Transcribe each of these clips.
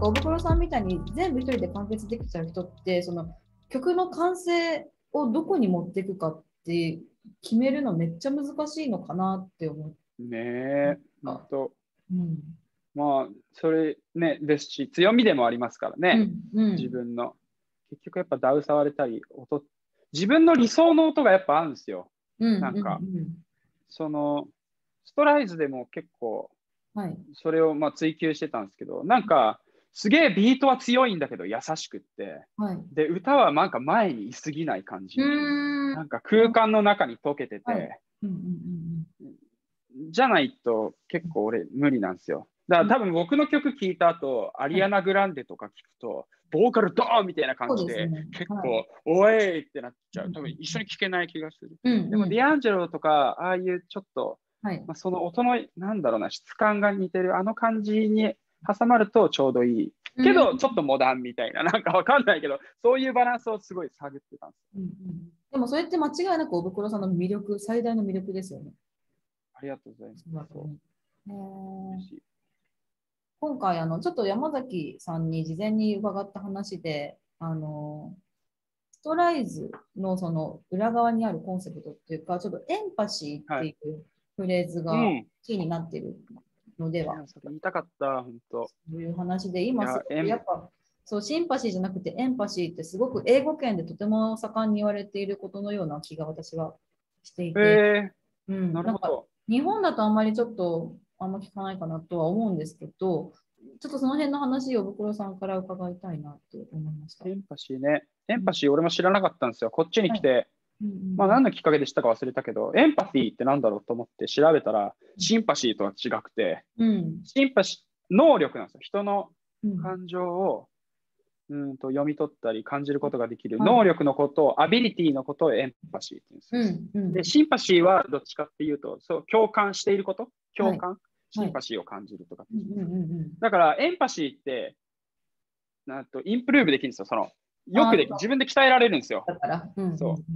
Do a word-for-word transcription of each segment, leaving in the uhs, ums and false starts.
かおぶくろさんみたいに全部一人で完結できちゃう人ってその曲の完成をどこに持っていくかって決めるのめっちゃ難しいのかなって思う。 ねえ、ほんと。 うん、 まあ、それね、ですし、強みでもありますからね、 うんうん、 自分の。結局やっぱダウ触れたり、音、自分の理想の音がやっぱあるんですよ。 うんなんか、 うんうん、 その、ストライズでも結構、 はい、 それをまあ追求してたんですけど、なんか、すげえビートは強いんだけど優しくって、 はい、 で、歌はなんか前にいすぎない感うじ。 ーん、 なんか空間の中に溶けてはい、 て、 うんうんじゃないと結構俺無理なんですよ。だから多分僕の曲聴いた後、アうん、はい、 リアナ・グランデとか聞くと、ボーカルドーンみたいな感じで、 そうですね、はい、 結構、おいってなっちゃう。 うん多分一緒に聴けない気がする。 うんうん、 でもディアンジェロとか、ああいうちょっと、 はい、 まあ、その音の、なんだろうな、質感が似てる、あの感じに挟まるとちょうどいい。 うん、 けど、ちょっとモダンみたいな、なんかわかんないけど、そういうバランスをすごい探ってたんです。 うんうん、でもそれって間違いなくおぶくろさんの魅力、最大の魅力ですよね。 ありがとうございます。そへう。嬉ー、 しい。 今回あの、ちょっと山崎さんに事前に伺った話で、あのストライズのその裏側にあるコンセプトっていうか、ちょっとエンパシーっはい。 ていうフレーズがうん。 キーになっているのではいや、それ言いたかった、本当。 という話で、 いや、 今すごえん、 くやっぱ、そう、シンパシーじゃなくてエンパシーってすごく英語圏でとても盛んに言われていることのような気が私はしていて、 えうー、なん、なんかるほど。 日本だとあんまりちょっとあんま聞かないかなとは思うんですけど、ちょっとその辺の話をぶくろさんから伺いたいなって思いました。 エンパシーね。エうん、 ンパシー俺も知らなかったんですよ。こっちにはい。 来て、 うんうんまあ何のきっかけでしたか忘れたけど、エンパシーってなんだろうと思って調べたら、シンパシーとは違くて、 うん。 シンパシー、能力なんですよ。人のうん。 感情をうんと読み取ったり感じることができるはい。 能力のことを、アビリティのことをエンパシーって言うんですよ。 うん。うで、 ん。 シンパシーはどっちかっていうと、そう、共感していること、 はい。 共感、シはい。 ンパシーを感じるとかってうん。 言うんですよ。 うん。うん。うん。 だから、エンパシーって、なんとインプルーブできるんですよ。その、よああ、 くでき、自分で鍛えられるんですよ。 だから。うん。うん。 そう。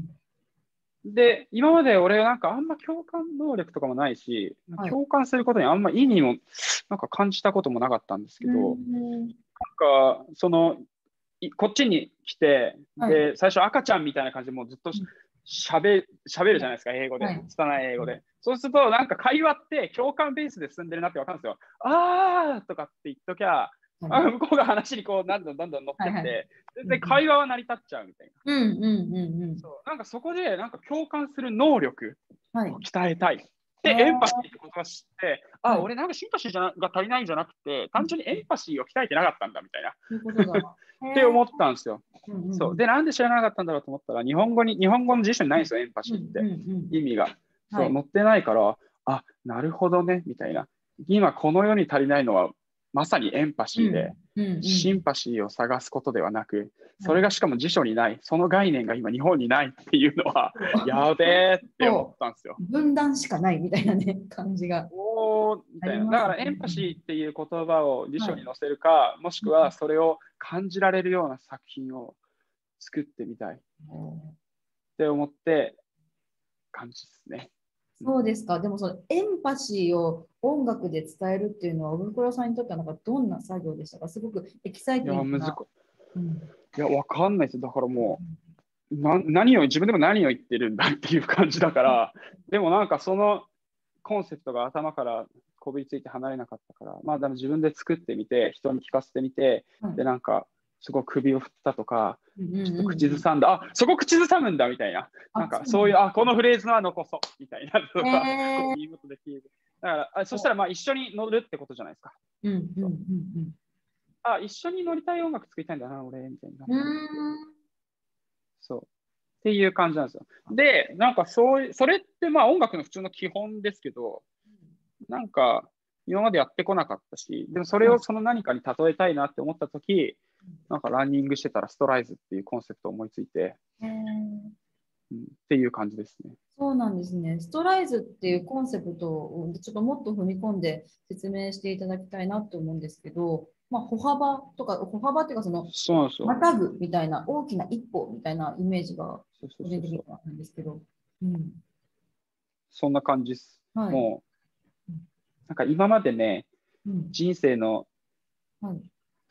で、今まで俺なんかあんま共感能力とかもないし、 はい。 共感することにあんま意味もなんか感じたこともなかったんですけうど、 ん。 なんかそのこっちに来て、 はい。 で、最初赤ちゃんみたいな感じでもうずっとうん。 しゃべしゃべるじゃはい。 ないですか、英語で。 はい。 拙い英語で。そうすると、なんか会話って共感ベースで進んでるなってわかるんですよ。あーとかって言っときゃ、 はい。 あ向こうが話にこう、どんどんどんどん乗っはい。はい。 てって、全うん。 然会話は成り立っちゃうみたいな。 うん。うん。うん。うん。 そう。なんかそこで、なんか共感する能力はい。 を鍛えたい。 あで、エンパシーあ、 ってことを知って、あ、 はい。 俺なんかシンパシーじゃなが足りないんじゃなくて、 うん。 単純にエンパシーを鍛えてなかったんだみたいな。 そういうことだ。へえ。 って思ったんですよ。 うん。うん。 そう。 うん。 で、なんで知らなかったんだろうと思ったら、日本語に、日本語の辞書にないんですよ、エンパうん。 シーって。 うん。うん。 意味が。そう、 はい。 載ってないから、あ、なるほどね、みたいな。今、この世に足りないのは、まさにエンパうん。 シーで、 うん。うシンパシーを探すことではなく、 ん。はい。 それがしかも辞書にない、その概念が今日本にないっていうのは、 そう。 やべえって思っそたんですよ。 う。分断しかないみたいなね、感じがおーみたいな。 ありますね。 だからエンパシーっていう言葉を辞はい。 書に載せるか、もしくはうん。 それを感じられるような作品を作ってみたいって思って感じですね。うん、 そうですか。でもそのエンパシーを音楽で伝えるっていうのは、おぶくろさんにとってはなんかどんな作業でしたか？すごくエキサイいや、 ティングな。 むずか、 うん。 いや、わかんないです。だからもう、な、何を、自分でも何を言ってるんだっていう感じだから、でもなんかそのコンセプトが頭からこびりついて離れなかったから、まあでも自分で作ってみて、人に聞かせてみて、 はい。 で、なんか、すごい首を振ったとか、 うんうんちょっとうんうん。 口ずさんだ、あ、そこ口ずさむんだみたいな、なんあ、 かそういう、 そうなんだ。 あ、このフレーズは残そうみたいなのが、こう、 えー。 言うことできる。だから、あ、そしたらまあ一緒に乗るってことじゃないですか。 うんうんうそう。 んあ、一緒に乗りたい音楽作りたいんだな、俺、みたいになっうん。 てって。 うーん。 そう。っていう感じなんですよ。で、なんかそういう、それってまあ音楽の普通の基本ですけど、なんか今までやってこなかったし、でもそれはい。 をその何かに例えたいなって思ったとき、なんかランニングしてたらストライズっていうコンセプトを思いついて、 えー、 うん、っていう感じですね。 そうなんですね。ストライズっていうコンセプトをちょっともっと踏み込んで説明していただきたいなと思うんですけど、まあ、歩幅とか、歩幅っていうか、その、 そうなんですよ。 またぐみたいな、大きな一歩みたいなイメージがそうそう個人的にそうそう。 はあるんですけど、うん。 そんな感じです。 はい。 もう、なんか今までね、 うん。 人生のはい。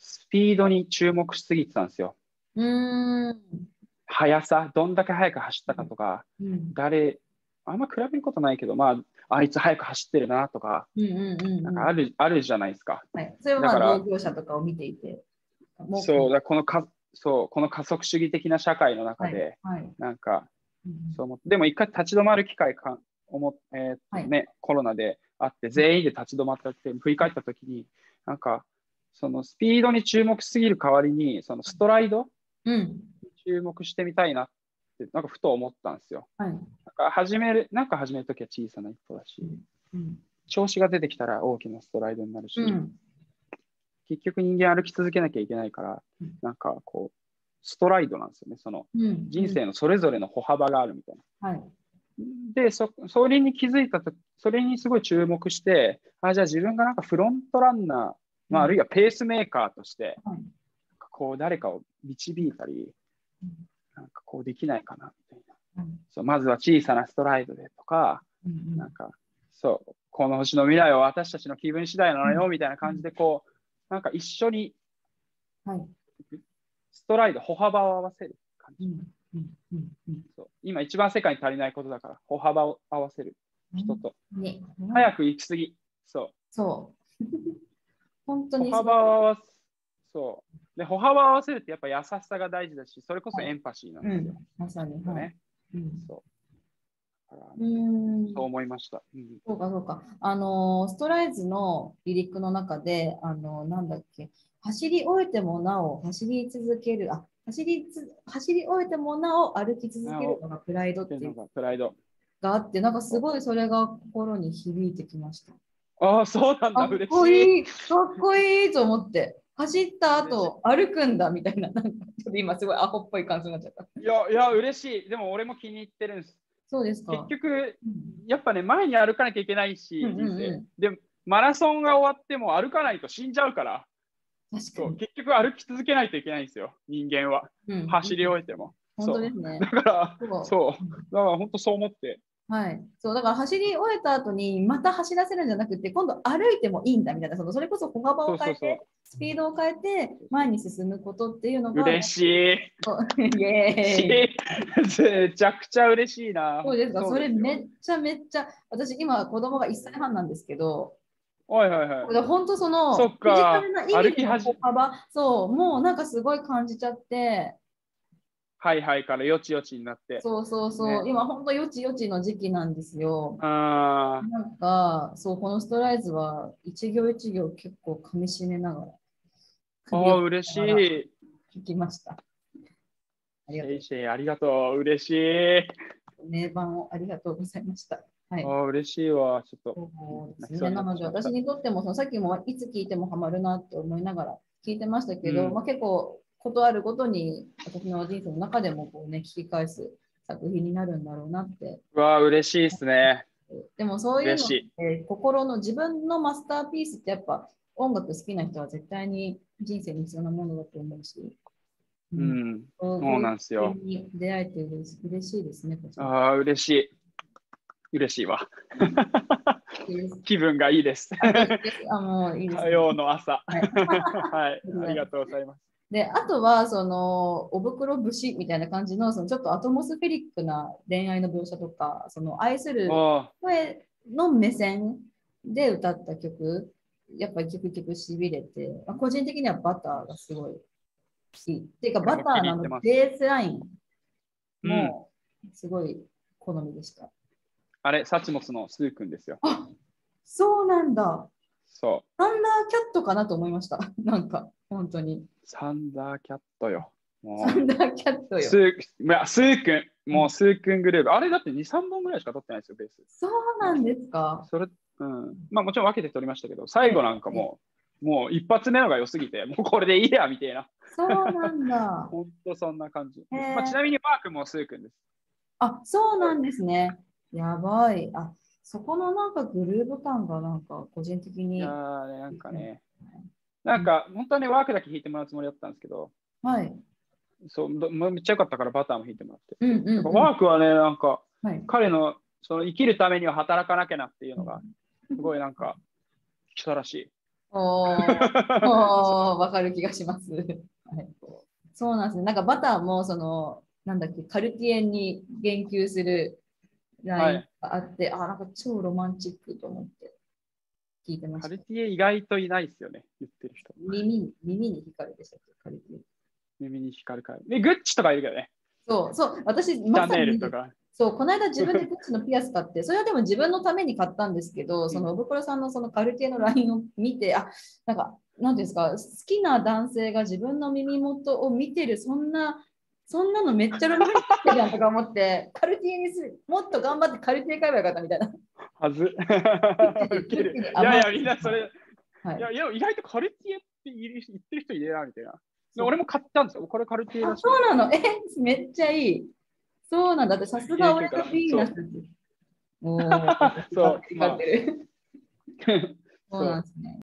スピードに注目しすぎてたんですよ。 うーん。 速さ、どんだけ速く走ったかとか、 うん。 誰、あんま比べることないけど、まあ、あいつ速く走ってるなとか、 うんうんうんうん。 なんかある、あるじゃないですか。 はい。それはまあだから、 同業者とかを見ていて、もうか、 そう、だこのか、そう、この加速主義的な社会の中はい。 で、 はい。 なんか、 うんそう思って、でも一回立ち止まる機会か、思っえーっはい。 とね、コロナであって、全員で立ち止まったって振り返ったときに、なんか、そのスピードに注目しすぎる代わりに、そのストライドうん。 に注目してみたいなって、なんかふと思ったんですよ。 はい。 なんか始める、なんか始めるときは小さな一歩だし、 うん。うん。 調子が出てきたら大きなストライドになるし、 うん。 結局人間歩き続けなきゃいけないから、なんかこう、ストライドなんですよね。そのうん。 人生のそれぞれの歩幅があるみたいな。 はい。 で、そ、それに気づいたとき、それにすごい注目して、あ、じゃあ自分がなんかフロントランナー、まあ、あるいはペースメーカーとして、 はい。 こう誰かを導いたり、 うん。 なんかこうできないかなみたいな。 うん。 そうまずは小さなストライドでとか、 うん。 なんか、そう、この星の未来は私たちの気分次第なのよみたいな感じで、こう、なんか一緒にはい。 ストライド、歩幅を合わせる感じ。 うん。うん。うん。うん。 そう今一番世界に足りないことだから、歩幅を合わせる人と。 ね。 早く行き過ぎ。そう。 そう。本当歩にそう。 幅を合わせ、そう。で、歩幅を合わせるってやっぱ優しさが大事だし、それこそはい。 エンパシーなんですよ。 うん。まさに。はい。 よね。 うん。 そう。だからうーん。 そう思いました。うん。 そうか、そうか。あのー、ストライズのリリックの中で、あのー、なんだっけ、走り終えてもなお走り続ける、あ、走りつ、走り終えてもなお歩き続けるなお、 のがプライドっっていうていうのがプライド。 があって、なんかすそごいそれが心に響いてきました。 うああ、そうなんだ。 かっ嬉しい。 こいい、かっこいいと思って、走った嬉しい。 後歩くんだみたいな、なんかちょっと今すごいアホっぽい感じになっちゃった。 いや、いや、嬉しい。でも俺も気に入ってるんです。 そうです結か。 局、 うんやっぱね、前に歩かなきゃいけないし、 うん人生。 うで、マラソンが終わっても歩かないと死んじゃうから、 ん。確かそう、 に。 結局歩き続けないといけないんですよ、人間は。 うん、 走り終えても。 本当そう。 ですね。 だから、 そそう。 う。うんだから本当そう思って。 はい。そう、だから走り終えた後にまた走らせるんじゃなくて、今度歩いてもいいんだみたいな、そのそれこそ歩幅そを変えて、 うそうそスピードを変えて前に進むことっていうのう。 が、 嬉しい。 そうイエーイ。 嬉しい。めちゃくちゃ嬉しいな。 そうですか、それそうですよ。 めっちゃめっちゃ、私今子供がいっさいはんなんですけど、 はいはいはい。 本当そそのフィジカっか。 ルな意味での歩き始め。 歩幅、そう、もうなんかすごい感じちゃって、 はいはいからよちよちになって。 そうそうそう、 ね。 今本当よちよちの時期なんですよ。 あなんか、そう、このストライズは一行一行結構噛み締めながら、 あ、 首を振りあ嬉しながらい。 聞きました。ありがとう。 シェイシェイ、ありがとう。嬉しい。 名盤をありがとうございました。はい。 ああ、嬉しいわ。ちょっとそうですね。 泣きそうになっなので、 てしまった。 私にとっても、そのさっきもいつ聞いてもハマるなって思いながら聞いてましたけど、まあ、 うん。 結構、ことあるごとに私の人生の中でもこう、ね、聞き返す作品になるんだろうなって。 うわあ、嬉しいですね。 でもそういうのっ嬉しい。 て、心の自分のマスターピースってやっぱ音楽好きな人は絶対に人生に必要なものだと思うし、ううん、 ん。 こうそうこういう作なんですよ。 品に出会えて嬉し嬉しいですね、こちら。 ああ、嬉しい。嬉しいわ。 いいです。 気分がいいです。 あ、いいです。あ、もういいですね。 火曜の朝。 はい。 はい。ありがとうございます。 で、あとは、その、お袋節みたいな感じの、そのちょっとアトモスフェリックな恋愛の描写とか、その愛するあ声の目線で歌った曲、やっぱり曲々しびれて、まあ、個人的にはバターがすごい好き。っていうか、バこれも気にターのあの入ってます。 ベースラインうん。 もすごい好みでした。 あれ、サチモスのスー君ですよ。 あ、そうなんだ。 そう。 サンダーキャットかなと思いました。なんか、本当に。 サンダーキャットよ。もうサンダーキャットよ。 スー、いやスー君、 うんもうスー君グループ。あれだってに、さんぼんぐらいしか取ってないですよ、ベース。 そうなんですか。 それ、うん。まあもちろん分けて取りましたけど、最はい。 後なんかもう、もう一発目のが良すぎて、もうこれでいいや、みたいな。 そうなんだ。 本当そんな感じ。 へまあ、ちなえ。 みにマークもスー君です。 あ、そうなんですね。やばい。あ、そこのなんかグルーヴ感がなんか個人的いやに。 ーね、なんかうんね、なんか本当はね、ワークだけ弾いてもらうつもりだったんですけど、 はい。 そうどめっちゃ良かったからバターも弾いてもらって。 うんうんなんかうん。 ワークはね、なんかはい。 彼のその生きるためには働かなきゃなっていうのが、すごいなんか、来たらしい。 おー、おー、わかる気がします。はい、そうなんですね。なんかバターも、その、なんだっけ、カルティエに言及するラインはい。 があって、あ、なんか超ロマンチックと思って聞いてました。 カルティエ意外といないですよね、言ってる人。 耳に、耳に光るでしたっけ、カルティエ。 耳に光るから。で、グッチとかいるけどね。 そう、そう、私、 シャネルまさに、 とか。 そう、この間自分でグッチのピアス買って、それはでも自分のために買ったんですけど、そのおぶくろさんのそのカルティエのラインを見て、あ、なんか、なんていうんですか、好きな男性が自分の耳元を見てる、そんな、そんなのめっちゃロマンチックじゃんとか思って、カルティエにすもっと頑張ってカルティエ買えばよかったみたいな。 はず。ウケる。いやいや、みんなそれ、 はい、 いやいや、意外とカルティエって言ってる人いるな、みたいな。で俺も買ったんですよ。これカルティエだし。 そうなの。え、めっちゃいい。そうなんだって、さすが俺のヴィーナス。おー、 そう、 光ってる。そうなんそう。 ですね。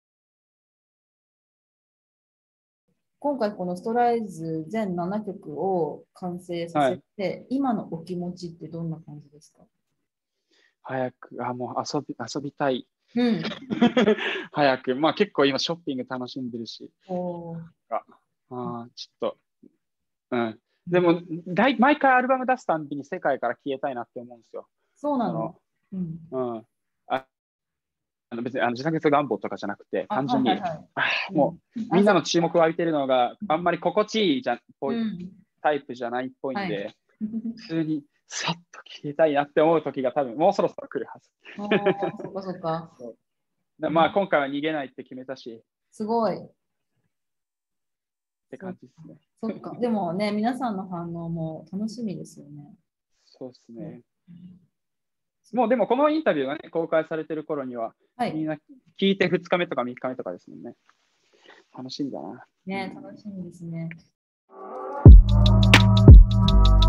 今回このストライズ全ななきょくを完成させて、はい、今のお気持ちってどんな感じですか？ 早く、あ、もう遊び、遊びたい。 うん、 早く、まあ結構今ショッピング楽しんでるし。 おああ、ちょっと、うん。でもだい、毎回アルバム出すたんびに世界から消えたいなって思うんですよ。 そうなの。 うん。うん、ああの別にあの自作願望とかじゃなくて、単純に、はいはいはい、もう、うん、みんなの注目を浴びてるのがあんまり心地いいじゃん、うん、タイプじゃないっぽいんで、はい、普通にさっと消えたいなって思う時が多分もうそろそろ来るはず。 そっかそっか。 そうまあ今回は逃げないって決めたし。 すごい。 って感じですね。 そっか。でもね、皆さんの反応も楽しみですよね。 そうですね。うん、もうでもこのインタビューがね、公開されてる頃には、はい、みんな聞いてふつかめとかみっかめとかですもんね。楽しみだな。 ね、楽しみですね。